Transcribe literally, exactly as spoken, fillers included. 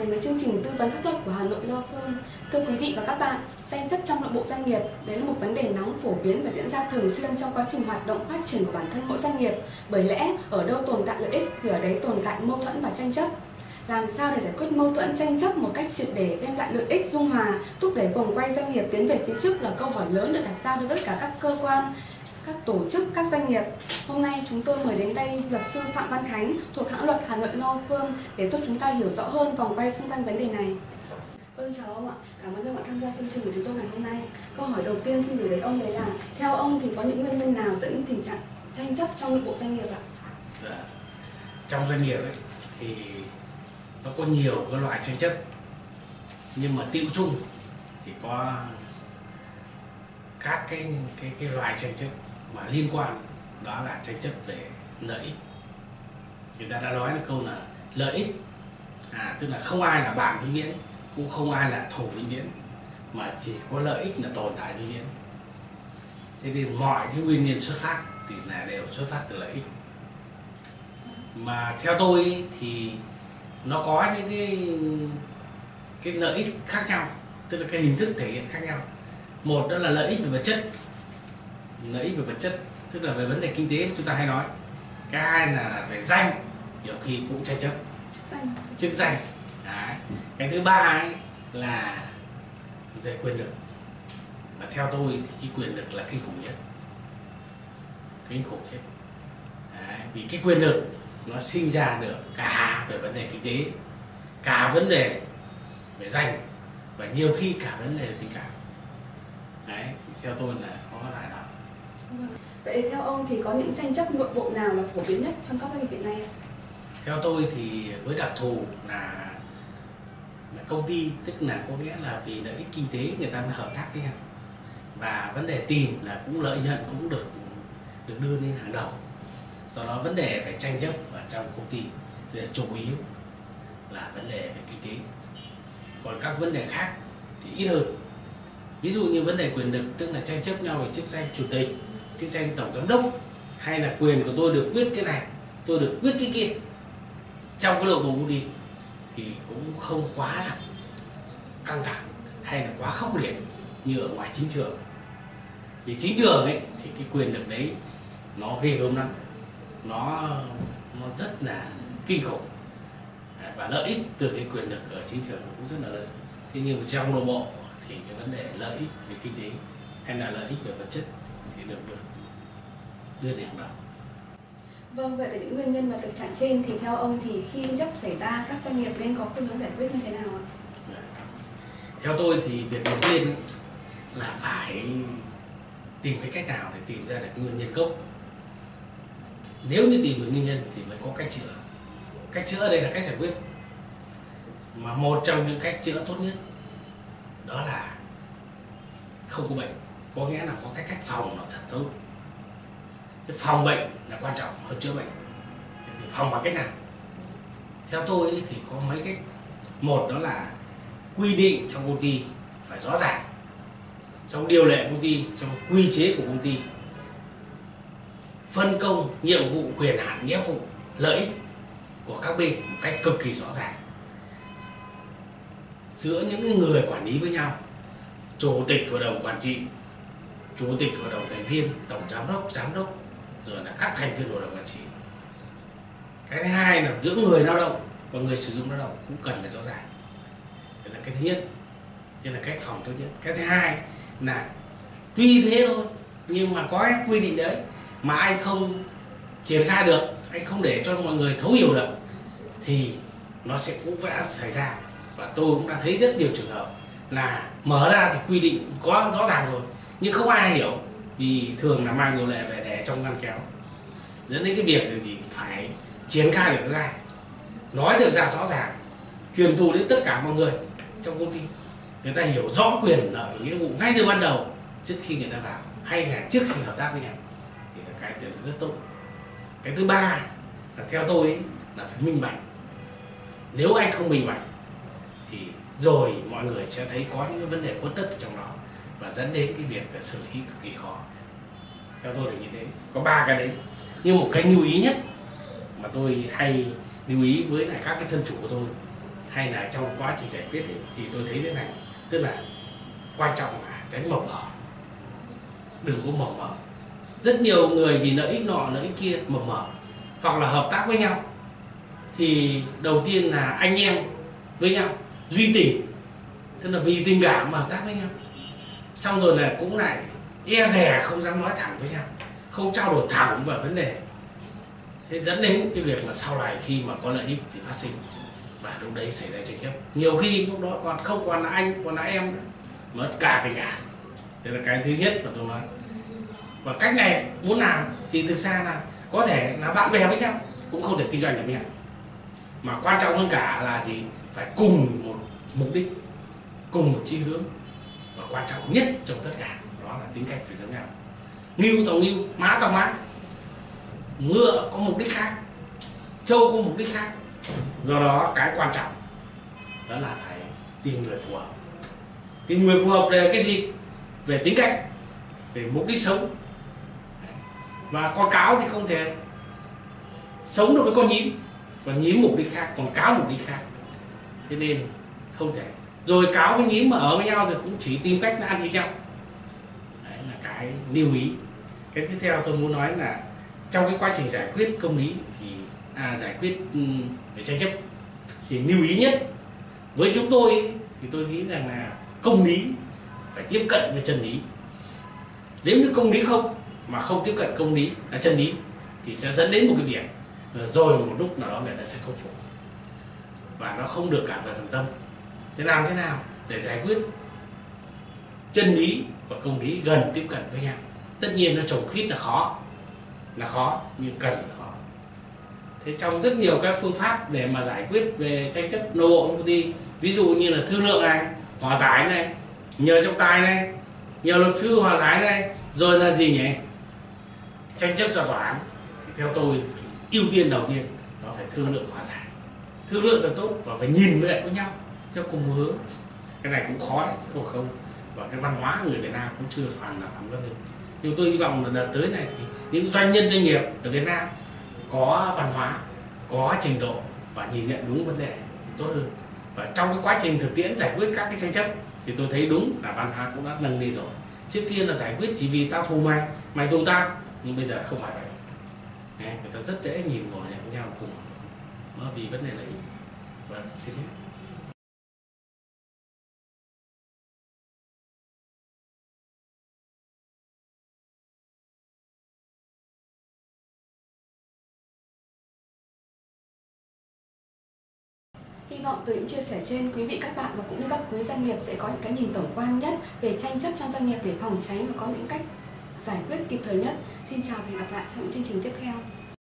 đến với chương trình tư vấn pháp luật của Hà Nội Law Firm. Thưa quý vị và các bạn, tranh chấp trong nội bộ doanh nghiệp đấy là một vấn đề nóng, phổ biến và diễn ra thường xuyên trong quá trình hoạt động phát triển của bản thân mỗi doanh nghiệp. Bởi lẽ ở đâu tồn tại lợi ích thì ở đấy tồn tại mâu thuẫn và tranh chấp. Làm sao để giải quyết mâu thuẫn tranh chấp một cách triệt để, đem lại lợi ích dung hòa, thúc đẩy guồng quay doanh nghiệp tiến về phía trước là câu hỏi lớn được đặt ra đối với cả các cơ quan, các tổ chức, các doanh nghiệp. Hôm nay chúng tôi mời đến đây luật sư Phạm Văn Khánh thuộc hãng luật Hà Nội Law Firm để giúp chúng ta hiểu rõ hơn vòng quay xung quanh vấn đề này. Vâng, chào ông ạ. Cảm ơn ông đã tham gia chương trình của chúng tôi ngày hôm nay. Câu hỏi đầu tiên xin gửi đến ông đấy là theo ông thì có những nguyên nhân nào dẫn đến tình trạng tranh chấp trong nội bộ doanh nghiệp ạ? Dạ. Trong doanh nghiệp ấy, thì nó có nhiều cái loại tranh chấp, nhưng mà tiêu chung thì có các cái cái cái loại tranh chấp mà liên quan, đó là tranh chấp về lợi ích. Người ta đã nói là câu là lợi ích, à tức là không ai là bạn vĩnh viễn, cũng không ai là thù vĩnh viễn, mà chỉ có lợi ích là tồn tại vĩnh viễn. Thế nên mọi cái nguyên nhân xuất phát thì là đều xuất phát từ lợi ích. Mà theo tôi thì nó có những cái cái lợi ích khác nhau, tức là cái hình thức thể hiện khác nhau. Một đó là lợi ích về vật chất, lợi ích về vật chất tức là về vấn đề kinh tế chúng ta hay nói. Cái hai là về danh, nhiều khi cũng tranh chấp Chức danh. chức danh. Đấy. Cái thứ ba ấy là về quyền lực, mà theo tôi thì cái quyền lực là kinh khủng nhất, kinh khủng nhất. Đấy. Vì cái quyền lực nó sinh ra được cả về vấn đề kinh tế, cả vấn đề về danh, và nhiều khi cả vấn đề về tình cảm. Đấy, theo tôi là có lại đó. Vậy theo ông thì có những tranh chấp nội bộ nào là phổ biến nhất trong các doanh nghiệp hiện nay? Theo tôi thì với đặc thù là, là công ty, tức là có nghĩa là vì lợi ích kinh tế người ta mới hợp tác với nhau, và vấn đề tìm là cũng lợi nhuận cũng được được đưa lên hàng đầu. Do đó vấn đề về tranh chấp ở trong công ty là chủ yếu là vấn đề về kinh tế, còn các vấn đề khác thì ít hơn. Ví dụ như vấn đề quyền lực, tức là tranh chấp nhau về chức danh chủ tịch, chức danh tổng giám đốc, hay là quyền của tôi được quyết cái này, tôi được quyết cái kia trong cái nội bộ công ty, thì cũng không quá là căng thẳng hay là quá khốc liệt như ở ngoài chính trường. Vì chính trường ấy thì cái quyền lực đấy nó ghê gớm lắm, nó nó rất là kinh khủng, và lợi ích từ cái quyền lực ở chính trường cũng rất là lớn. Thế nhưng trong nội bộ thì cái vấn đề lợi ích về kinh tế hay là lợi ích về vật chất thì được được đưa lên hàng đầu. Vâng, vậy thì những nguyên nhân và thực trạng trên thì theo ông thì khi tranh chấp xảy ra các doanh nghiệp nên có phương hướng giải quyết như thế nào ạ? Theo tôi thì việc đầu tiên là phải tìm cái cách nào để tìm ra được nguyên nhân gốc. Nếu như tìm được nguyên nhân thì mới có cách chữa. Cách chữa ở đây là cách giải quyết, mà một trong những cách chữa tốt nhất đó là không có bệnh, có nghĩa là có cái cách phòng nó thật tốt. Cái phòng bệnh là quan trọng hơn chữa bệnh. Thì phòng bằng cách nào? Theo tôi thì có mấy cách. Một đó là quy định trong công ty phải rõ ràng, trong điều lệ công ty, trong quy chế của công ty, phân công nhiệm vụ, quyền hạn, nghĩa vụ, lợi ích của các bên một cách cực kỳ rõ ràng giữa những người quản lý với nhau: chủ tịch hội đồng quản trị, chủ tịch hội đồng thành viên, tổng giám đốc, giám đốc, rồi là các thành viên hội đồng quản trị. Cái thứ hai là giữa người lao động và người sử dụng lao động cũng cần phải rõ ràng. Đây là cái thứ nhất, đây là cách phòng tốt nhất. Cái thứ hai là tuy thế thôi, nhưng mà có cái quy định đấy mà anh không triển khai được, anh không để cho mọi người thấu hiểu được, thì nó sẽ cũng sẽ xảy ra. Và tôi cũng đã thấy rất nhiều trường hợp là mở ra thì quy định có rõ ràng rồi nhưng không ai hiểu, vì thường là mang điều lệ về để trong ngăn kéo, dẫn đến cái việc gì phải triển khai được ra, nói được ra rõ ràng, truyền thụ đến tất cả mọi người trong công ty, người ta hiểu rõ quyền lợi nghĩa vụ ngay từ ban đầu trước khi người ta vào, hay là trước khi hợp tác với nhau, thì là cái rất tốt. Cái thứ ba là theo tôi ấy, là phải minh bạch. Nếu anh không minh bạch thì rồi mọi người sẽ thấy có những cái vấn đề khuất tất trong đó, và dẫn đến cái việc là xử lý cực kỳ khó. Theo tôi là như thế. Có ba cái đấy. Nhưng một cái lưu ý nhất mà tôi hay lưu ý với lại các cái thân chủ của tôi, hay hay là trong quá trình giải quyết ấy, thì tôi thấy thế này, tức là quan trọng là tránh mập mờ, đừng có mập mờ. Rất nhiều người vì lợi ích nọ lợi ích kia mập mờ, hoặc là hợp tác với nhau thì đầu tiên là anh em với nhau duy tình, tức là vì tình cảm mà hợp tác với nhau, xong rồi là cũng lại e dè không dám nói thẳng với nhau, không trao đổi thẳng vào vấn đề, thế dẫn đến cái việc là sau này khi mà có lợi ích thì phát sinh, và lúc đấy xảy ra tranh chấp, nhiều khi lúc đó còn không còn là anh còn là em nữa, mất cả tình cảm. Thế là cái thứ nhất mà tôi nói. Và cách này muốn làm thì thực ra là có thể là bạn bè với nhau cũng không thể kinh doanh được với nhau, mà quan trọng hơn cả là gì, phải cùng một mục đích, cùng một chí hướng, và quan trọng nhất trong tất cả đó là tính cách phải giống nhau. Ngưu tòng ngưu, mã tòng mã, ngựa có mục đích khác, trâu có mục đích khác, do đó cái quan trọng đó là phải tìm người phù hợp. Tìm người phù hợp về cái gì? Về tính cách, về mục đích sống. Và con cáo thì không thể sống được với con nhím, còn nhím mục đích khác, còn cáo mục đích khác, thế nên không thể. Rồi cáo với nhím mà ở với nhau thì cũng chỉ tìm cách là ăn thịt nhau. Đấy là cái lưu ý. Cái tiếp theo tôi muốn nói là trong cái quá trình giải quyết công lý thì à, giải quyết về tranh chấp thì lưu ý nhất với chúng tôi thì tôi nghĩ rằng là công lý phải tiếp cận với chân lý. Nếu như công lý không mà không tiếp cận công lý là chân lý thì sẽ dẫn đến một cái việc rồi một lúc nào đó người ta sẽ không phục và nó không được cả về thằng tâm. Thế làm thế nào để giải quyết chân lý và công lý gần tiếp cận với nhau? Tất nhiên nó chồng khít là khó, là khó nhưng cần là khó. Thế trong rất nhiều các phương pháp để mà giải quyết về tranh chấp nội bộ công ty, ví dụ như là thương lượng này, hòa giải này, nhờ trọng tài này, nhờ luật sư hòa giải này, rồi là gì nhỉ, tranh chấp ra tòa án, thì theo tôi ưu tiên đầu tiên nó phải thương lượng hòa giải, thương lượng là tốt và phải nhìn với lại với nhau theo cùng một hướng. Cái này cũng khó đấy chứ không không và cái văn hóa người Việt Nam cũng chưa hoàn là hoàn vấn đề. Nhưng tôi hy vọng là đợt tới này thì những doanh nhân doanh nghiệp ở Việt Nam có văn hóa, có trình độ và nhìn nhận đúng vấn đề tốt hơn. Và trong cái quá trình thực tiễn giải quyết các cái tranh chấp thì tôi thấy đúng là văn hóa cũng đã nâng lên rồi. Trước kia là giải quyết chỉ vì tao thù mày, mày thù tao, nhưng bây giờ không phải vậy. Đấy, người ta rất dễ nhìn ngồi với nhau cùng, nó vì vấn đề lợi ích. Vâng, xin hết. Hy vọng từ những chia sẻ trên, quý vị các bạn và cũng như các quý doanh nghiệp sẽ có những cái nhìn tổng quan nhất về tranh chấp trong doanh nghiệp để phòng tránh và có những cách giải quyết kịp thời nhất. Xin chào và hẹn gặp lại trong những chương trình tiếp theo.